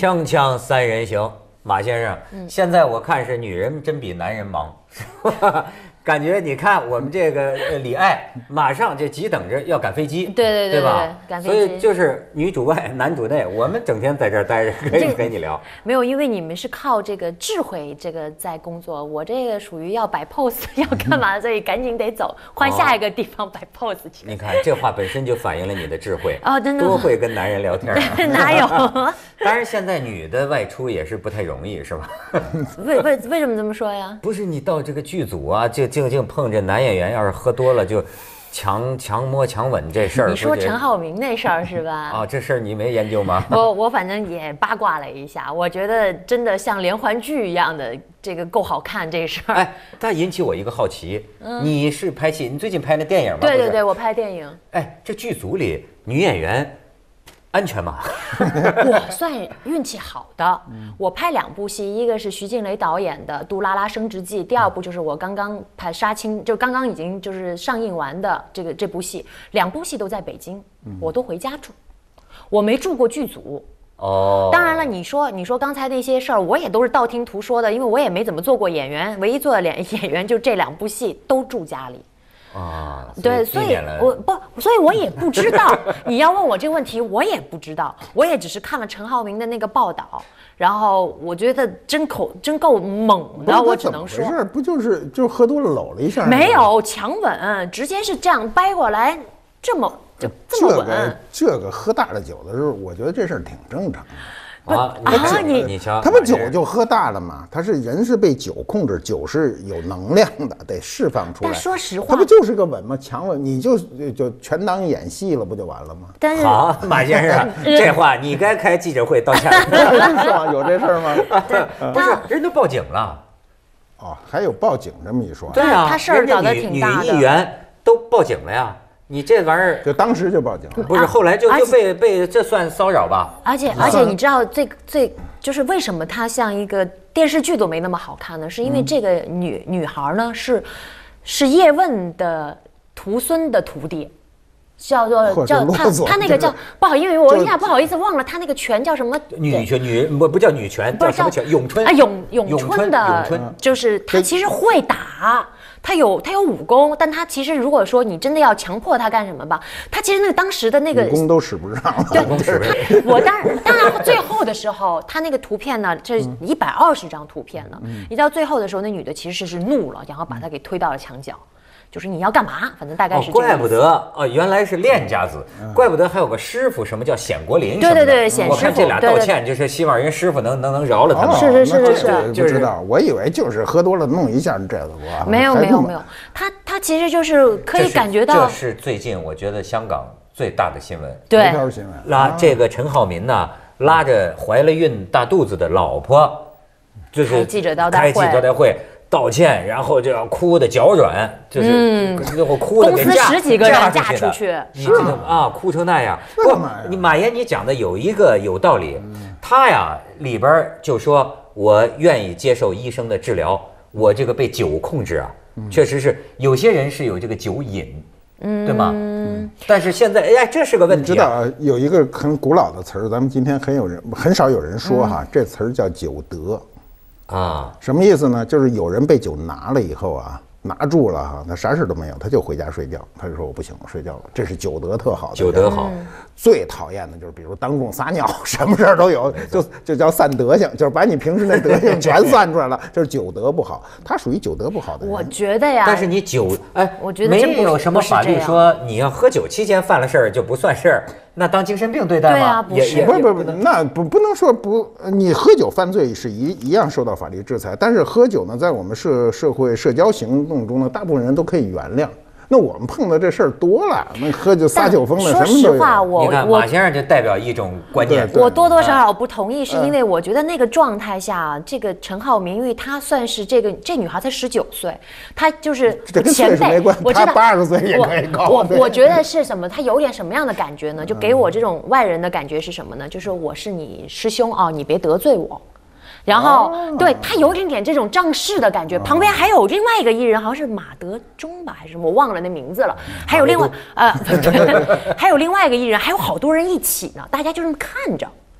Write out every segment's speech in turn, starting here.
锵锵三人行，马先生，现在我看是女人真比男人忙，感觉你看我们这个李艾马上就急等着要赶飞机， 对吧？ 赶飞机， 所以就是女主外男主内，我们整天在这儿待着，可以陪你聊。 没有，因为你们是靠这个智慧这个在工作，我这个属于要摆 pose 要干嘛，所以赶紧得走，换下一个地方摆 pose 去。 你看这话本身就反映了你的智慧哦，真的多会跟男人聊天啊！ 哪有？ 当然现在女的外出也是不太容易，是吧？ 为什么这么说呀？ 不是你到这个剧组啊，就静碰着男演员，要是喝多了就强摸强吻这事儿。 你说陈浩民那事儿是吧？ 啊，这事儿你没研究吗？ 我反正也八卦了一下，我觉得真的像连环剧一样的，这个够好看这事儿。 哎，但引起我一个好奇，你是拍戏，你最近拍那电影吗？ 对，我拍电影。 哎，这剧组里女演员安全吗？ 我算运气好的，我拍2部戏，一个是徐静蕾导演的《杜拉拉升职记》，第2部就是我刚刚拍杀青，就刚刚已经就是上映完的这部戏，2部戏都在北京，我都回家住，我没住过剧组。 哦， 当然了，你说刚才那些事儿，我也都是道听途说的，因为我也没怎么做过演员，唯一做的演员就这2部戏都住家里。 啊， 对，所以我也不知道。你要问我这个问题，我也不知道，我也只是看了陈浩民的那个报道，然后我觉得真够猛的，我只能说。 是不就是喝多了搂了一下？ 没有强吻，直接是这样掰过来，这么稳。 这个喝大了酒的时候，我觉得这事儿挺正常的。 你瞧， 他们酒就喝大了嘛，人是被酒控制，酒是有能量的，得释放出来。 但说实话， 他不就是个吻吗？强吻，你就全当演戏了，不就完了吗？ 但是好，马先生，这话你该开记者会道歉了。是吗？有这事儿吗？不是，人都报警了。 哦，还有报警这么一说。 对啊， 他事儿搞得挺大的。 女议员都报警了呀。你这玩意儿就当时就报警了， 不是后来就被这算骚扰吧？ 而且你知道最就是为什么它像一个电视剧都没那么好看呢？是因为这个女孩呢是叶问的徒孙的徒弟，叫他那个叫不好，因为我一下不好意思忘了他那个拳叫什么？ 女拳不叫女拳，叫什么拳？咏春啊，咏春的，就是他其实会打。他有武功，但他其实如果说你真的要强迫他干什么吧，他其实那个当时的那个武功都使不上了。 对，我当然最后的时候，他那个图片呢，这120张图片呢，一到最后的时候，那女的其实是怒了，然后把他给推到了墙角。就是你要干嘛？反正大概是这个。 怪不得原来是练家子，怪不得还有个师傅，什么叫显国林？ 对，显师傅。 我看这俩道歉，就是希望人师傅能饶了他们。 是， 不知道，我以为就是喝多了弄一下这个。 没有，他其实就是可以感觉到。 这是最近我觉得香港最大的新闻。 对， 条新闻拉这个陈浩民呢，拉着怀了孕大肚子的老婆，就是开记者招待会。道歉，然后就要哭的脚软，就是我哭的公司10几个人嫁出去， 你知道啊，哭成那样。不，你马爷你讲的有一个有道理，他呀里边就说我愿意接受医生的治疗，我这个被酒控制啊，确实是有些人是有这个酒瘾，对吗？但是现在这是个问题。 你知道有一个很古老的词儿，咱们今天很少有人说哈，这词儿叫酒德。 啊， 什么意思呢？就是有人被酒拿了以后啊，拿住了哈，他啥事都没有，他就回家睡觉。他就说我不行，我睡觉了。这是酒德特好的。 酒德好。 最讨厌的就是比如当众撒尿，什么事儿都有，就叫散德性，就是把你平时那德性全散出来了，就是酒德不好。他属于酒德不好的人。 我觉得呀， 但是你我觉得没有什么法律说你要喝酒期间犯了事儿就不算事儿。那当精神病对待吗？ 对啊， 不，那不能说不，你喝酒犯罪是一样受到法律制裁，但是喝酒呢，在我们社会社交行动中呢，大部分人都可以原谅。那我们碰到这事儿多了，那喝酒撒酒疯的什么都有。 说实话， 你看马先生就代表一种观念。 我多多少少不同意，是因为我觉得那个状态下，这个陈浩民，因为他算是这女孩才19岁，她就是前辈，我知道 80岁也可以搞。 我觉得是什么？他有点什么样的感觉呢？就给我这种外人的感觉是什么呢？就是我是你师兄啊，你别得罪我。然后对他有一点这种仗势的感觉，旁边还有另外一个艺人，好像是马德钟吧，还是什么，我忘了那名字了。还有另外还有另外一个艺人，还有好多人一起呢，大家就这么看着。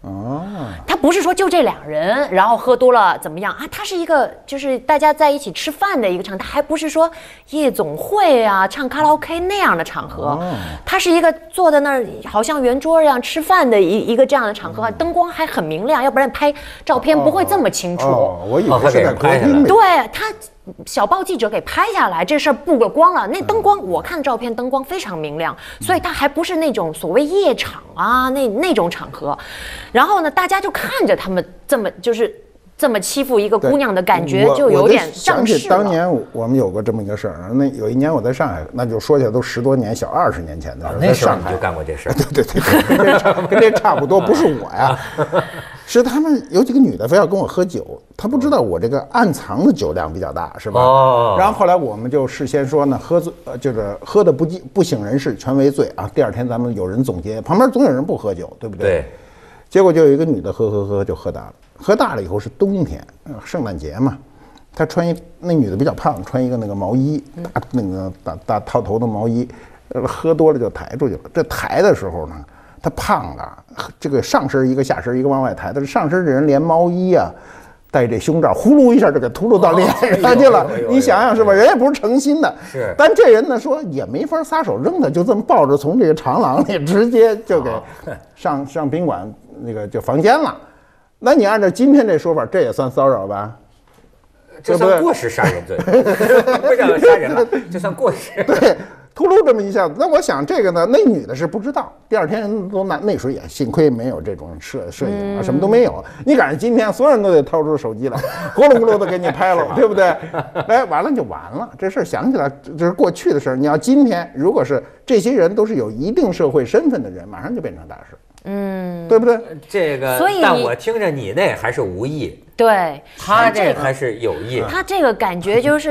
哦， 他不是说就这2人，然后喝多了怎么样啊？他是一个就是大家在一起吃饭的一个场，他还不是说夜总会啊、唱卡拉 OK 那样的场合，他是一个坐在那儿好像圆桌一样吃饭的一个这样的场合，灯光还很明亮，要不然拍照片不会这么清楚。 我以为是在拍下来。 对他。小报记者给拍下来，这事儿曝光了。那灯光，我看照片，灯光非常明亮，所以它还不是那种所谓夜场啊，那种场合。然后呢，大家就看着他们这么欺负一个姑娘的感觉，就有点仗势了。 想起当年我们有过这么一个事儿，那有一年我在上海，那就说起来都10多年，小20年前的事儿。 那时候你就干过这事儿？ 对，跟这差不多，不是我呀。是他们有几个女的非要跟我喝酒，她不知道我这个暗藏的酒量比较大，是吧？ 哦。 然后后来我们就事先说呢，就是喝的不省人事全为醉啊。第2天咱们有人总结，旁边总有人不喝酒，对不对？ 对。 结果就有一个女的喝就喝大了，喝大了以后是冬天，圣诞节嘛，她那女的比较胖，穿一个那个毛衣，那个大套头的毛衣，喝多了就抬出去了。这抬的时候呢，她胖啊，这个上身一个下身一个往外抬，但是上身的人连毛衣啊带这胸罩，呼噜一下就给秃噜到脸上去了。你想想是吧？人也不是诚心的， 是。 但这人呢说也没法撒手扔他，就这么抱着从这个长廊里直接就给上宾馆那个就房间了。那你按照今天这说法，这也算骚扰吧？ 这算过失杀人罪，不叫杀人了，这算过失。 对。秃噜这么一下子，那我想这个呢，那女的是不知道。第2天人都那时候也幸亏没有这种摄影啊，什么都没有。你赶上今天，所有人都得掏出手机来，咕噜咕噜的给你拍了，对不对？哎，完了就完了。这事儿想起来这是过去的事儿。你要今天，如果是这些人都是有一定社会身份的人，马上就变成大事，对不对？ 这个， 所以但我听着你那还是无意， 对， 他这还是有意。 他这个感觉就是。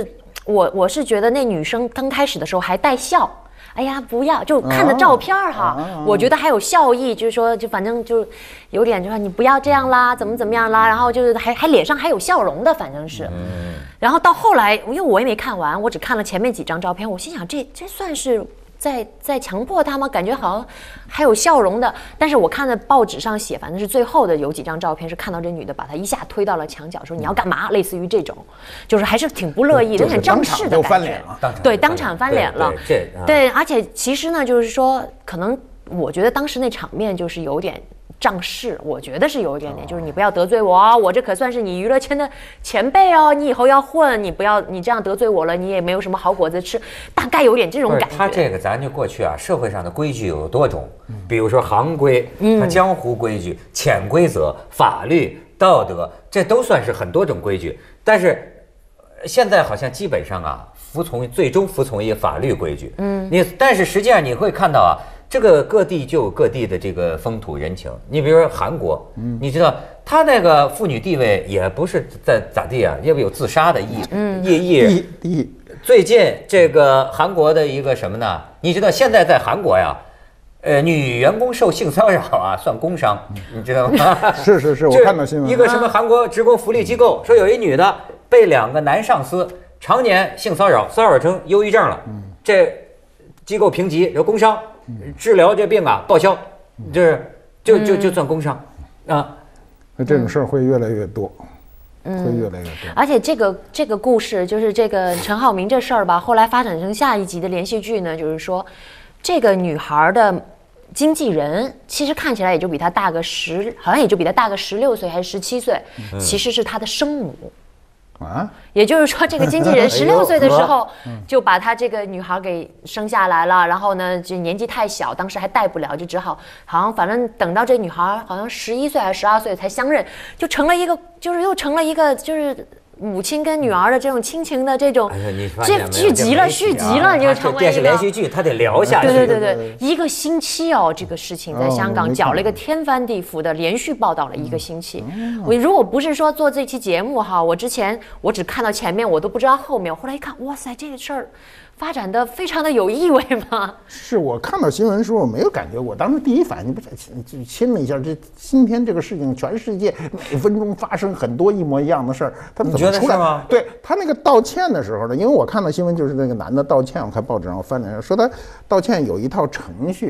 我是觉得那女生刚开始的时候还带笑，哎呀不要，就看着照片哈，我觉得还有笑意，就是说就反正就有点就说你不要这样啦，怎么样啦，然后就是还脸上还有笑容的，反正是。然后到后来，因为我也没看完，我只看了前面几张照片，我心想这算是。在强迫他吗？感觉好像还有笑容的，但是我看的报纸上写，反正是最后的有几张照片是看到这女的把他一下推到了墙角，说你要干嘛？类似于这种，就是还是挺不乐意的，有点仗势的感觉。对，当场翻脸了。对，而且其实呢，就是说，可能我觉得当时那场面就是有点。仗势，我觉得是有一点点，就是你不要得罪我，我这可算是你娱乐圈的前辈哦，你以后要混，你不要你这样得罪我了，你也没有什么好果子吃，大概有点这种感觉。 他这个咱就过去啊，社会上的规矩有多种，比如说行规、他江湖规矩、潜规则、法律、道德，这都算是很多种规矩。但是现在好像基本上啊，最终服从一个法律规矩。但是实际上你会看到啊。这个各地就有各地的这个风土人情。你比如说韩国，你知道他那个妇女地位也不是在咋地啊，因为有自杀的意。最近这个韩国的一个什么呢？你知道现在在韩国呀，女员工受性骚扰啊，算工伤，你知道吗？ 是，我看到新闻。 一个什么韩国职工福利机构说有一女的被2个男上司常年性骚扰成忧郁症了，这机构评级有工伤。治疗这病啊，报销，就算工伤啊。 那这种事儿会越来越多，会越来越多。 而且这个故事就是这个陈浩民这事儿吧，后来发展成下一集的连续剧呢，就是说这个女孩的经纪人其实看起来也就比她大个好像也就比她大个16岁还是17岁，其实是她的生母。也就是说，这个经纪人16岁的时候就把他这个女孩给生下来了，然后呢，就年纪太小，当时还带不了，就只好反正等到这女孩好像11岁还是12岁才相认，就成了一个，就是又成了一个就是。母亲跟女儿的这种亲情的这种，这续集了，你就成为电视连续剧，他得聊下去。 对，1个星期哦，这个事情在香港搅了一个天翻地覆的，连续报道了1个星期。我如果不是说做这期节目哈，我之前我只看到前面，我都不知道后面，后来一看，哇塞，这个事儿。发展的非常的有意味吗？ 是我看到新闻时候我没有感觉，我当时第一反应不就亲了一下，这今天这个事情全世界每分钟发生很多一模一样的事儿，他怎么出来吗？对他那个道歉的时候呢，因为我看到新闻就是那个男的道歉，我看报纸上我翻了说他道歉有一套程序，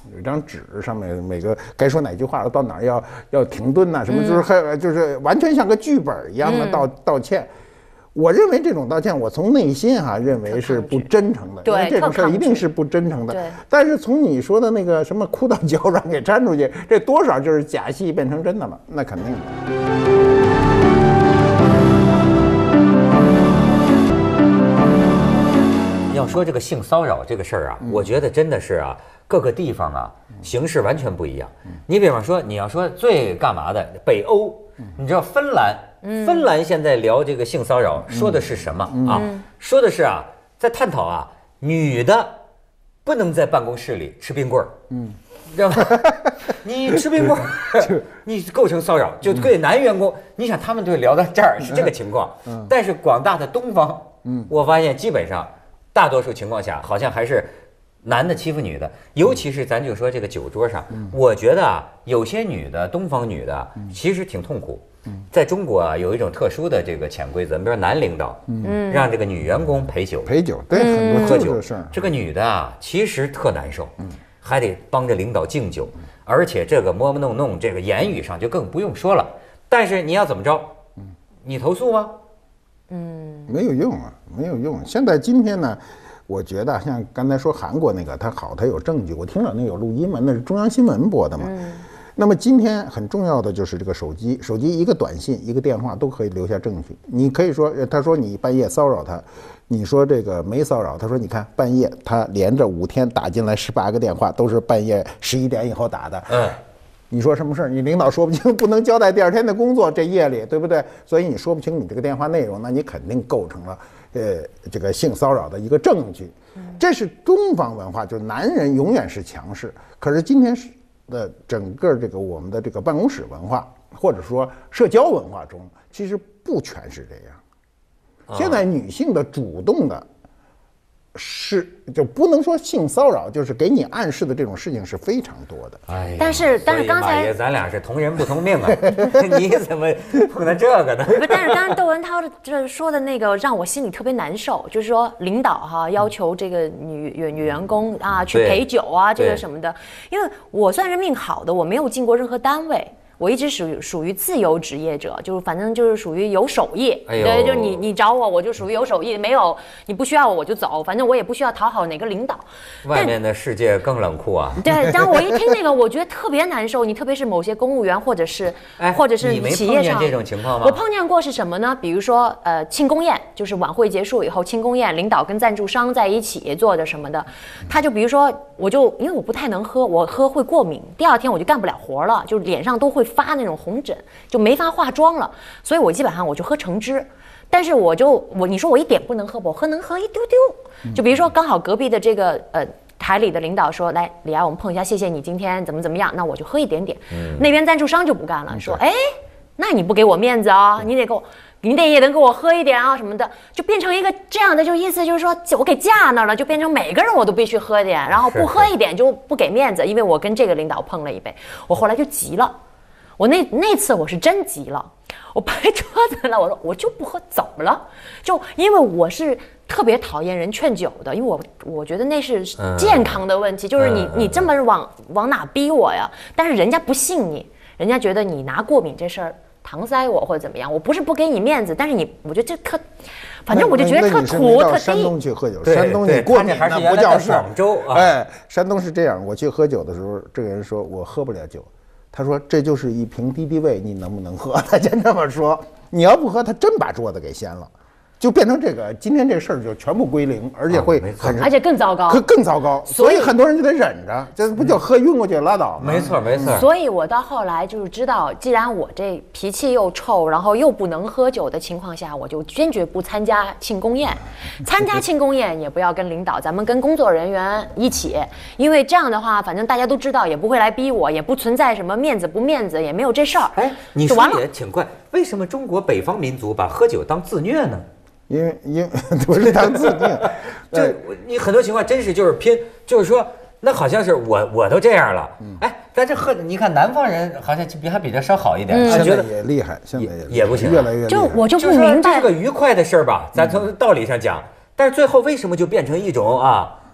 有一张纸，上面每个该说哪句话到哪儿要停顿呐，什么就是完全像个剧本一样的道歉。我认为这种道歉，我从内心认为是不真诚的，因为这种事儿一定是不真诚的。但是从你说的那个什么哭到脚软给粘出去，这多少就是假戏变成真的了，那肯定的。 要说这个性骚扰这个事儿啊，我觉得真的是各个地方形势完全不一样。你比方说，你要说最干嘛的北欧，你知道芬兰现在聊这个性骚扰，说的是什么说的是在探讨女的不能在办公室里吃冰棍儿，知道吗？你吃冰棍儿，你构成骚扰，就对男员工。你想他们就聊到这儿是这个情况，但是广大的东方，我发现基本上大多数情况下好像还是男的欺负女的，尤其是咱就说这个酒桌上，我觉得有些女的，东方女的其实挺痛苦。在中国有一种特殊的这个潜规则，比如男领导，让这个女员工陪酒， 对，很多喝酒事儿。 这个女的其实特难受，还得帮着领导敬酒，而且这个摸摸弄弄，这个言语上就更不用说了。但是你要怎么着？你投诉吗？ 没有用没有用。现在今天呢，我觉得像刚才说韩国那个，它有证据，我听了那有录音嘛，那是中央新闻播的嘛。那么今天很重要的就是这个手机一个短信一个电话都可以留下证据。你可以说，他说你半夜骚扰他，你说这个没骚扰，他说你看半夜他连着5天打进来18个电话，都是半夜11点以后打的。你说什么事儿？你领导说不清，不能交代第2天的工作，这夜里对不对？所以你说不清你这个电话内容，那你肯定构成了这个性骚扰的一个证据。这是东方文化，就是男人永远是强势。可是今天的整个这个我们的这个办公室文化，或者说社交文化中，其实不全是这样。现在女性的主动的是就不能说性骚扰，就是给你暗示的这种事情是非常多的。 但是刚才咱俩是同人不同命你怎么碰到这个呢？ 但是刚才窦文涛这说的那个让我心里特别难受，就是说领导要求这个女员工去陪酒这个什么的，因为我算是命好的，我没有进过任何单位。我一直属于自由职业者，就是反正就是属于有手艺，对，就你找我就属于有手艺，没有你不需要我就走，反正我也不需要讨好哪个领导。 外面的世界更冷酷对，然后我一听那个，我觉得特别难受。你特别是某些公务员或者是企业上， 这种情况吗？ 我碰见过是什么呢？比如说庆功宴，就是晚会结束以后庆功宴，领导跟赞助商在一起做的什么的，他就比如说因为我不太能喝，我喝会过敏，第2天我就干不了活了，就脸上都会发那种红疹，就没法化妆了，所以我基本上我就喝橙汁。但是你说我一点不能喝不，能喝一丢丢。就比如说刚好隔壁的这个台里的领导说，来李涯我们碰一下，谢谢你今天怎么样，那我就喝一点点。那边赞助商就不干了，说那你不给我面子你也能给我喝一点什么的，就变成一个这样的，就意思就是说我给架那儿了，就变成每个人我都必须喝点，然后不喝一点就不给面子，因为我跟这个领导碰了一杯，我后来就急了。我那次我是真急了，我拍桌子了，我说我就不喝，怎么了？就因为我是特别讨厌人劝酒的，因为我觉得那是健康的问题，就是你这么往哪逼我呀？但是人家不信你，人家觉得你拿过敏这事儿搪塞我或者怎么样，我不是不给你面子，但是我觉得这特，反正我就觉得特土特低。 山东去喝酒，山东你过敏那不叫事。 广州山东是这样，我去喝酒的时候，这个人说我喝不了酒。他说这就是一瓶敌敌畏，你能不能喝？他先这么说，你要不喝，他真把桌子给掀了，就变成这个今天这事儿就全部归零，而且会而且更糟糕， 更糟糕。所以很多人就得忍着，这不就喝晕过去拉倒吗？ 没错。 所以我到后来就是知道，既然我这脾气又臭，然后又不能喝酒的情况下，我就坚决不参加庆功宴。参加庆功宴也不要跟领导，咱们跟工作人员一起，因为这样的话，反正大家都知道，也不会来逼我，也不存在什么面子不面子，也没有这事儿。 你说也挺怪，为什么中国北方民族把喝酒当自虐呢？ 因为不是当自虐， 你很多情况真是就是拼，就是说那好像是我都这样了，咱这喝，你看南方人好像还比这稍好一点， 现在也厉害，现在也不行， 越来越厉害。 我就不明白， 这是个愉快的事儿吧，咱从道理上讲，但是最后为什么就变成一种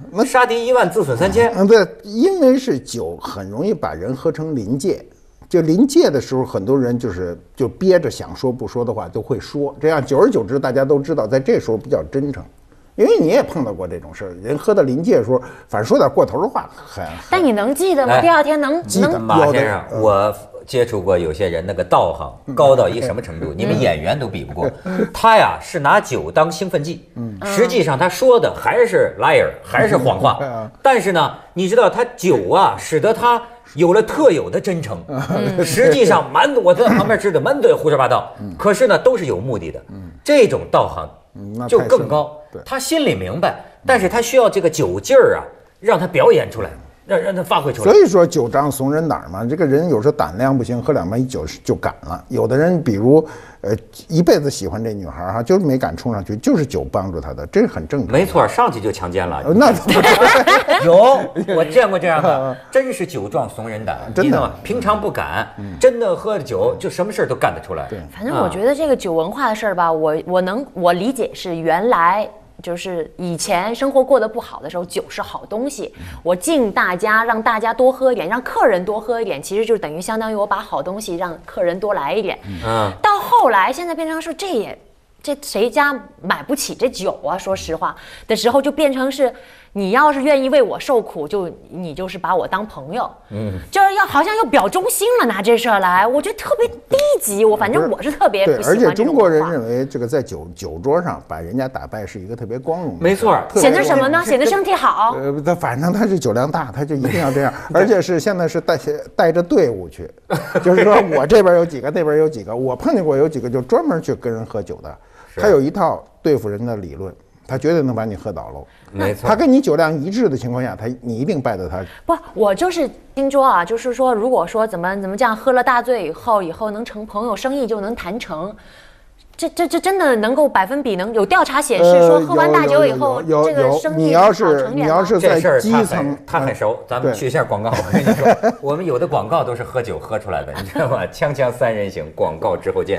那杀敌1万自损3000。 对，因为是酒很容易把人喝成临界。就临界的时候，很多人就憋着想说不说的话都会说，这样久而久之，大家都知道在这时候比较真诚。因为你也碰到过这种事儿，人喝到临界的时候，反正说点过头的话， 但你能记得吗？第二天记得。 马先生，我接触过有些人，那个道行高到一个什么程度，你们演员都比不过。他呀是拿酒当兴奋剂，实际上他说的还是 liar， 还是谎话。但是呢，你知道他酒啊，使得他有了特有的真诚。实际上我在旁边知道满嘴胡说八道，可是呢都是有目的的。这种道行就更高。他心里明白，但是他需要这个酒劲儿啊，让他表演出来，让他发挥出来。 所以说酒壮怂人胆嘛，这个人有时候胆量不行，喝2杯酒就敢了。有的人比如一辈子喜欢这女孩哈，就是没敢冲上去，就是酒帮助他的，这是很正常。 没错，上去就强奸了。 那有，我见过这样的，真是酒壮怂人胆，真的，平常不敢，真的喝了酒就什么事都干得出来。 对， 反正我觉得这个酒文化的事儿吧，我理解是原来。就是以前生活过得不好的时候，酒是好东西。我敬大家，让大家多喝一点，让客人多喝一点，其实就等于相当于我把好东西让客人多来一点。到后来现在变成说这谁家买不起这酒啊？说实话的时候，就变成是你要是愿意为我受苦，你就是把我当朋友，就是好像要表忠心了，拿这事儿来，我觉得特别低级。反正我是特别不喜欢这种文化。 而且中国人认为这个在酒桌上把人家打败是一个特别光荣的， 没错， 显得什么呢？显得身体好。 反正他是酒量大，他就一定要这样，而且是现在是带着队伍去，就是说我这边有几个，那边有几个，我碰见过有几个就专门去跟人喝酒的。他有一套对付人的理论，他绝对能把你喝倒喽。 没错， 他跟你酒量一致的情况下，你一定败得他。 不，我就是听说啊，就是说，如果说怎么这样喝了大醉以后能成朋友，生意就能谈成。这真的能够百分比能有调查显示说，喝完大酒以后，这个生意好成点吗？ 你要是在基层， 他很熟。咱们去一下广告，我跟你说，我们有的广告都是喝酒喝出来的，你知道吗？锵锵三人行，广告之后见。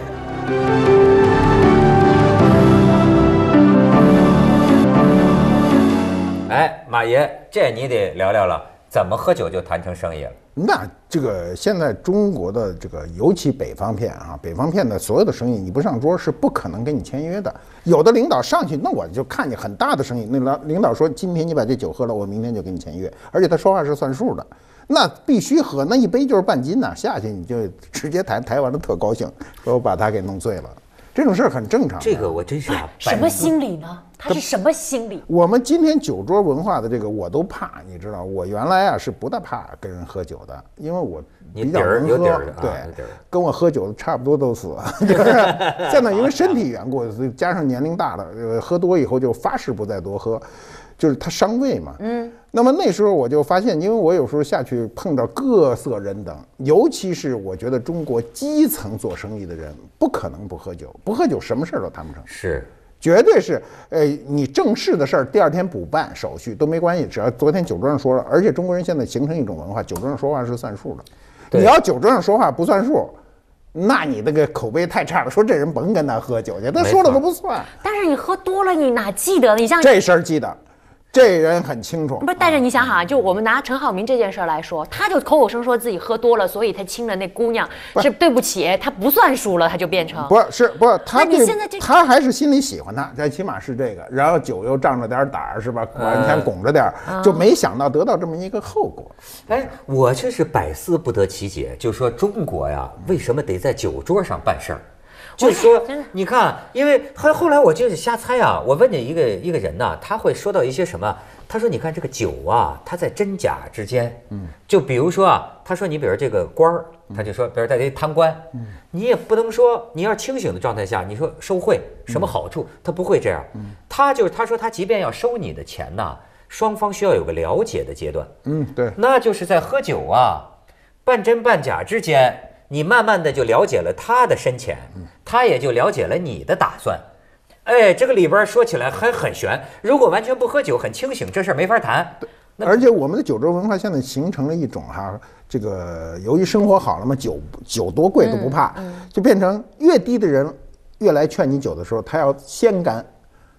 哎，马爷，这你得聊聊了，怎么喝酒就谈成生意了？ 那这个现在中国的这个，尤其北方片啊，北方片的所有的生意，你不上桌是不可能跟你签约的。有的领导上去，那我就看你很大的生意，那领导说今天你把这酒喝了，我明天就给你签约，而且他说话是算数的，那必须喝，那一杯就是半斤呐，下去你就直接抬完了特高兴，说我把他给弄醉了。这种事儿很正常。 这个我真是什么心理呢？他是什么心理？ 我们今天酒桌文化的这个我都怕，你知道，我原来啊是不大怕跟人喝酒的，因为我比较能喝，对，跟我喝酒的差不多都死。就是现在因为身体缘故，加上年龄大了，喝多以后就发誓不再多喝。就是它伤胃嘛，那么那时候我就发现，因为我有时候下去碰到各色人等，尤其是我觉得中国基层做生意的人，不可能不喝酒，不喝酒什么事儿都谈不成， 是， 绝对是，你正式的事儿第二天补办手续都没关系，只要昨天酒桌上说了，而且中国人现在形成一种文化，酒桌上说话是算数的，你要酒桌上说话不算数。那你那个口碑太差了，说这人甭跟他喝酒去，他说了都不算。 但是你喝多了，你哪记得？你像这事儿记得。这人很清楚， 不是？但是你想想，就我们拿陈浩民这件事来说，他就口口声说自己喝多了，所以他亲了那姑娘，是对不起，他不算数了，他就变成不是，他那你现在他还是心里喜欢他，最起码是这个，然后酒又仗着点胆儿，是吧？往前拱着点儿，就没想到得到这么一个后果。 哎，我这是百思不得其解，就说中国呀，为什么得在酒桌上办事儿？就是说，你看，因为后来我就是瞎猜啊。我问你一个人呢，他会说到一些什么？他说：“你看这个酒啊，它在真假之间，就比如说啊，他说你比如这个官儿，他就说，比如在这贪官，你也不能说你要清醒的状态下，你说收贿什么好处，他不会这样。他说他即便要收你的钱呐，双方需要有个了解的阶段。 对， 那就是在喝酒啊，半真半假之间。”你慢慢的就了解了他的深浅，他也就了解了你的打算。哎，这个里边说起来还很悬。如果完全不喝酒，很清醒，这事儿没法谈。 而且我们的酒桌文化现在形成了一种这个由于生活好了嘛，酒多贵都不怕，就变成越低的人越来劝你酒的时候，他要先干。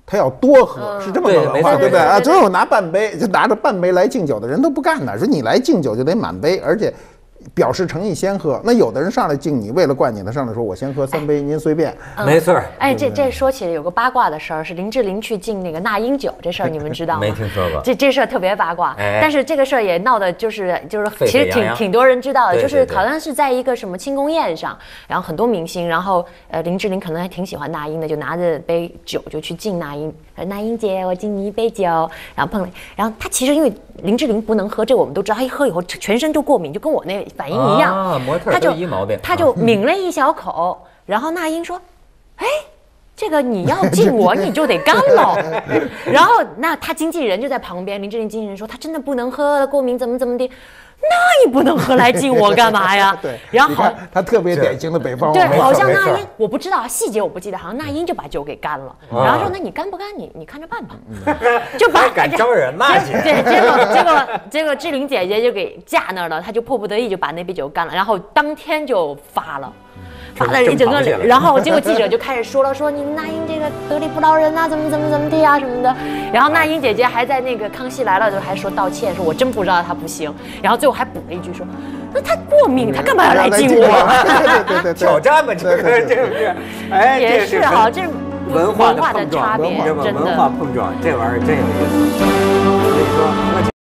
他要多喝，是这么个文化，对不对啊？最后拿半杯，就拿着半杯来敬酒的人都不干的，说你来敬酒就得满杯，而且表示诚意先喝。那有的人上来敬你，为了灌你，他上来说我先喝3杯，您随便。 没错。 哎，这说起来有个八卦的事儿，是林志玲去敬那个那英酒，这事儿你们知道吗？ 没听说过。 这事儿特别八卦，但是这个事儿也闹得就是其实挺多人知道的，就是好像是在一个什么庆功宴上，然后很多明星，然后林志玲可能还挺喜欢那英的，就拿着杯酒就去敬那英，那英姐，我敬你一杯酒，然后碰了，然后她其实因为林志玲不能喝，这我们都知道，她一喝以后全身就过敏，就跟我那反应一样。 模特都一毛病， 他就抿了一小口，然后那英说：“哎，这个你要敬我，你就得干喽。”然后那他经纪人就在旁边，林志玲经纪人说：“他真的不能喝，过敏怎么的。”那你不能喝来敬我干嘛呀？ 对， 然后他特别典型的北方， 对，好像那英我不知道细节，我不记得，好像那英就把酒给干了，然后说：“那你干不干？你看着办吧。”就把敢招人骂去。 对，结果志玲姐姐就给架那儿了，她就迫不得已就把那杯酒干了，然后当天就发了一整个，然后结果记者就开始说了，说你那英这个得理不饶人啊，怎么地啊什么的。然后那英姐姐还在那个《康熙来了》就还说道歉，说我真不知道她不行。然后最后还补了一句说，那她过敏，她干嘛要来敬我？ 对， 挑战嘛，这不是？哎， 也是哈，这文化的差别，真的文化碰撞，这玩意儿真有意思。所以说。